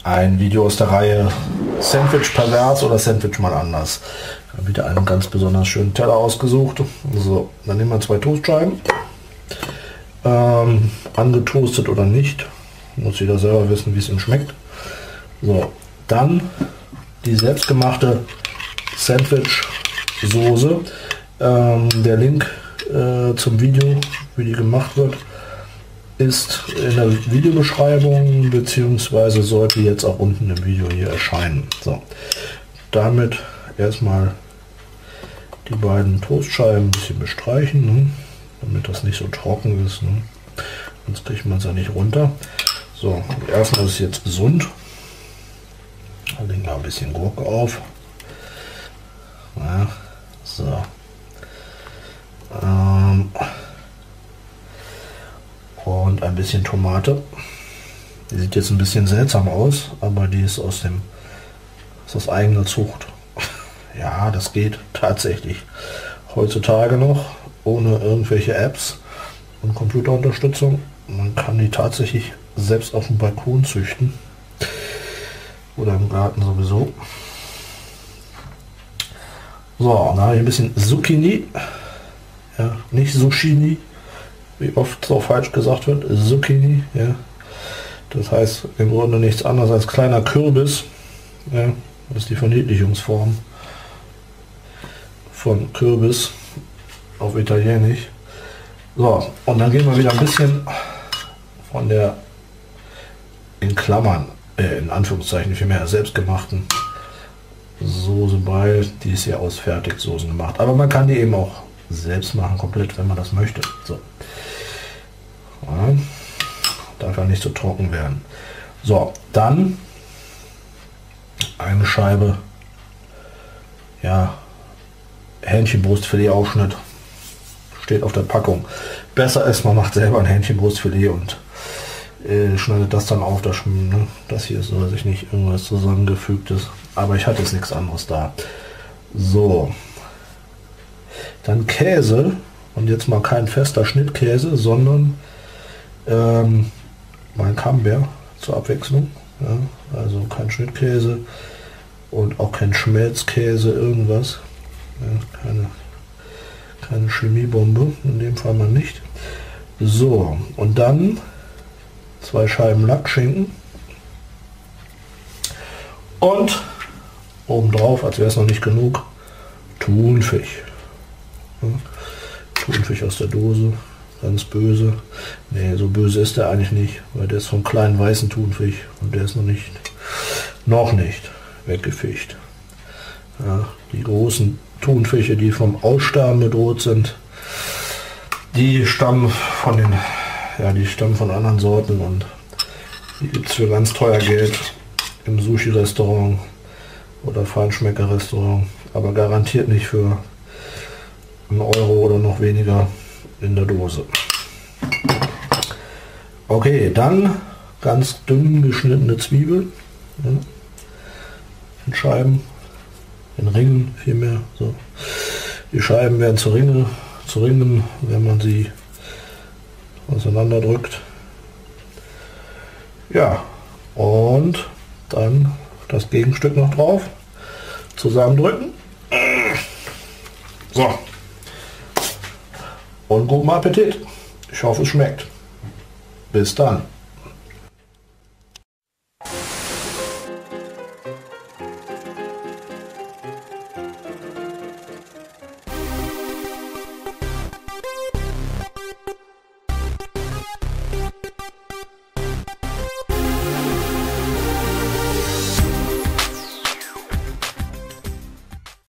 ein Video aus der Reihe Sandwich pervers oder Sandwich mal anders. Ich habe wieder einen ganz besonders schönen Teller ausgesucht. So, dann nehmen wir 2 Toastscheiben. Angetoastet oder nicht. Muss jeder selber wissen, wie es ihm schmeckt. So, dann die selbstgemachte Sandwich-Soße. Der Link zum Video, wie die gemacht wird, ist in der Videobeschreibung, beziehungsweise sollte jetzt auch unten im Video hier erscheinen. So, damit erstmal die beiden Toastscheiben ein bisschen bestreichen, ne, damit das nicht so trocken ist, ne, sonst kriegt man es ja nicht runter. So, erstmal ist es jetzt gesund. Da legen wir ein bisschen Gurke auf. Ja, so. Und ein bisschen Tomate. Die sieht jetzt ein bisschen seltsam aus, aber die ist aus eigener Zucht. Ja, das geht tatsächlich heutzutage noch ohne irgendwelche Apps und Computerunterstützung. Man kann die tatsächlich selbst auf dem Balkon züchten oder im Garten sowieso. So, da habe ich ein bisschen Zucchini, ja, nicht Zucchini, wie oft so falsch gesagt wird, Zucchini, ja. Das heißt im Grunde nichts anderes als kleiner Kürbis, ja. Das ist die Verniedlichungsform von Kürbis auf Italienisch. So, und dann gehen wir wieder ein bisschen von der, in Klammern, in Anführungszeichen vielmehr selbstgemachten Soße bei, die ist ja aus Fertigsoßen gemacht. Aber man kann die eben auch selbst machen, komplett, wenn man das möchte. So. Ja, darf ja nicht so trocken werden. So, dann eine Scheibe, ja, Hähnchenbrustfilet-Aufschnitt. Steht auf der Packung. Besser ist, man macht selber ein Hähnchenbrustfilet und schneidet das dann auf. Das hier ist so, weiß ich nicht, irgendwas zusammengefügtes. Aber ich hatte jetzt nichts anderes da. So. Dann Käse. Und jetzt mal kein fester Schnittkäse, sondern mein Camembert zur Abwechslung. Ja, also kein Schnittkäse und auch kein Schmelzkäse, irgendwas. Ja, keine Chemiebombe, in dem Fall mal nicht. So, und dann 2 Scheiben Lackschinken und obendrauf, als wäre es noch nicht genug, Thunfisch. Ja, Thunfisch aus der Dose, ganz böse. Ne, so böse ist der eigentlich nicht, weil der ist vom kleinen weißen Thunfisch und der ist noch nicht weggefischt. Ja, die großen Thunfische, die vom Aussterben bedroht sind, die stammen von anderen Sorten und die gibt es für ganz teuer Geld im Sushi-Restaurant oder Feinschmecker-Restaurant, aber garantiert nicht für 1 Euro oder noch weniger in der Dose. Okay, dann ganz dünn geschnittene Zwiebeln, ja, in Scheiben, in Ringen vielmehr. So. Die Scheiben werden zu Ringen, wenn man sie auseinander drückt. Ja, und dann das Gegenstück noch drauf, zusammendrücken. So. Und guten Appetit. Ich hoffe, es schmeckt. Bis dann.